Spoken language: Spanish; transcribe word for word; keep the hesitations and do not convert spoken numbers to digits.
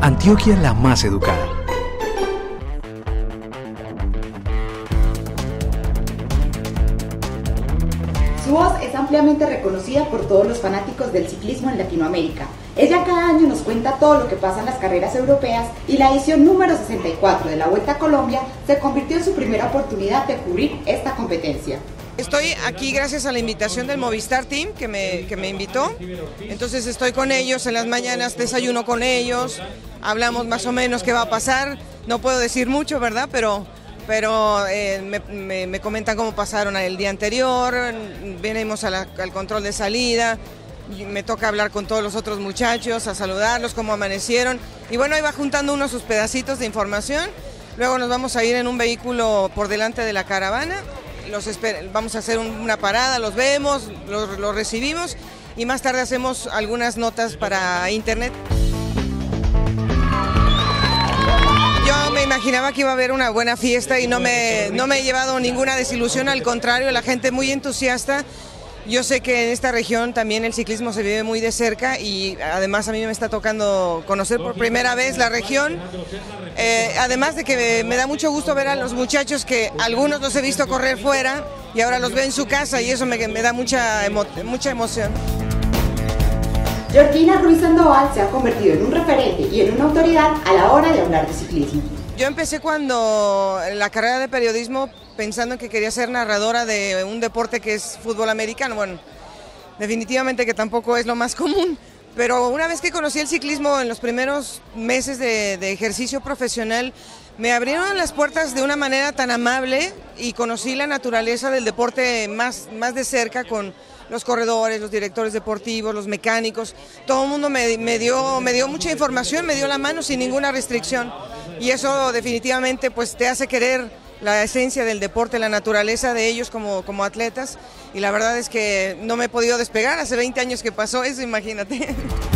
Antioquia la más educada. Su voz es ampliamente reconocida por todos los fanáticos del ciclismo en Latinoamérica. Ella cada año nos cuenta todo lo que pasa en las carreras europeas y la edición número sesenta y cuatro de la Vuelta a Colombia se convirtió en su primera oportunidad de cubrir esta competencia. Estoy aquí gracias a la invitación del Movistar Team que me, que me invitó, entonces estoy con ellos en las mañanas, desayuno con ellos, hablamos más o menos qué va a pasar, no puedo decir mucho, ¿verdad? Pero... pero eh, me, me, me comentan cómo pasaron el día anterior, venimos a la, al control de salida, me toca hablar con todos los otros muchachos, a saludarlos, cómo amanecieron, y bueno, ahí va juntando uno sus pedacitos de información, luego nos vamos a ir en un vehículo por delante de la caravana, los vamos a hacer un, una parada, los vemos, los, los recibimos, y más tarde hacemos algunas notas para internet. Yo me imaginaba que iba a haber una buena fiesta y no me, no me he llevado ninguna desilusión, al contrario, la gente muy entusiasta. Yo sé que en esta región también el ciclismo se vive muy de cerca y además a mí me está tocando conocer por primera vez la región. Eh, además de que me, me da mucho gusto ver a los muchachos que algunos los he visto correr fuera y ahora los veo en su casa y eso me, me da mucha, emo, mucha emoción. Georgina Ruiz Sandoval se ha convertido en un referente y en una autoridad a la hora de hablar de ciclismo. Yo empecé cuando en la carrera de periodismo pensando en que quería ser narradora de un deporte que es fútbol americano. Bueno, definitivamente que tampoco es lo más común, pero una vez que conocí el ciclismo en los primeros meses de, de ejercicio profesional, me abrieron las puertas de una manera tan amable y conocí la naturaleza del deporte más, más de cerca con los corredores, los directores deportivos, los mecánicos. Todo el mundo me, me, dio, me dio mucha información, me dio la mano sin ninguna restricción. Y eso definitivamente pues, te hace querer la esencia del deporte, la naturaleza de ellos como, como atletas. Y la verdad es que no me he podido despegar, hace veinte años que pasó eso, imagínate.